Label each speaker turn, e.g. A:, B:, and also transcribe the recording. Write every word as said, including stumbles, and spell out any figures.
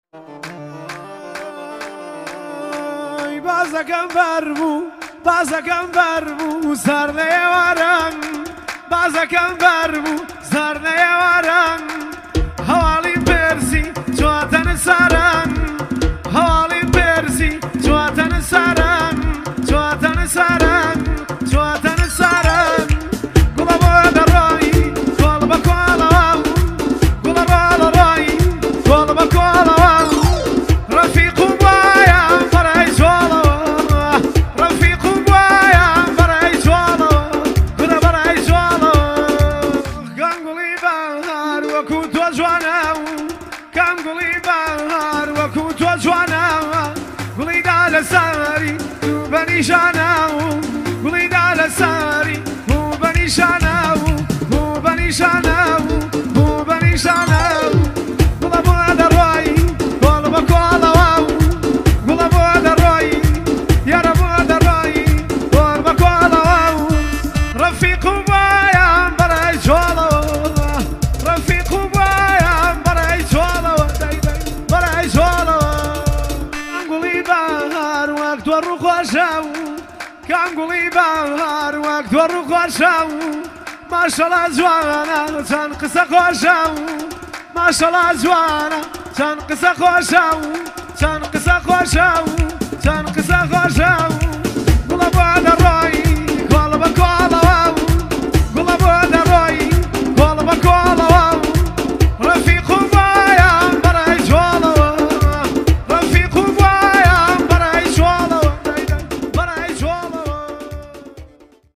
A: بازەکەم بەربوو بازەکەم بەربوو سەرنەیەواران بازەکەم بەربوو سەرنەیەواران هەواڵی پێرسی چواتەنە ساران هەواڵی پێرسی چواتەنە ساران چواتەنە ساران چواتەنە ساران گوڵە بۆ دەڕۆی کۆڵ بە کۆڵەوە گوڵە ڕۆڵەڕۆی کۆڵ بە کۆڵەوە ڕەفیق و وایە بەرەی جۆڵەوە ڕەفیق و وایە بەرەی جۆڵەوە گوڵە بەرەی جۆڵەوە گەنگوڵی بەهار وەکو تۆ جوانە گەنگوڵی بەهار وەکو تۆ جوانە گوڵیدا لەسەری و بەنیشانە گوڵیدا لەسەری و بەنیشانە و بەنیشانە و بەنیشانە گوڵە بۆ دەڕۆی کۆڵ بە کۆڵەوە گوڵە بۆ دەڕۆی یارە بۆ دەڕۆی کۆڵ بە کۆڵەوە ڕەفیق و وایان بەرەی جۆڵەوە ڕەفیق و وایان بەرەی جۆڵەوە بەرەی جۆڵەوە گەنگوڵی بەهار وەک تۆ ڕووخۆشە گەنگوڵی بەهار وەک تۆ ڕووخۆشە ماشەڵا جوانە چەند قسە خۆشە ماشەڵا جوانە چەند قسە خۆشە چەند قسە خۆشە چەند قسە خۆشە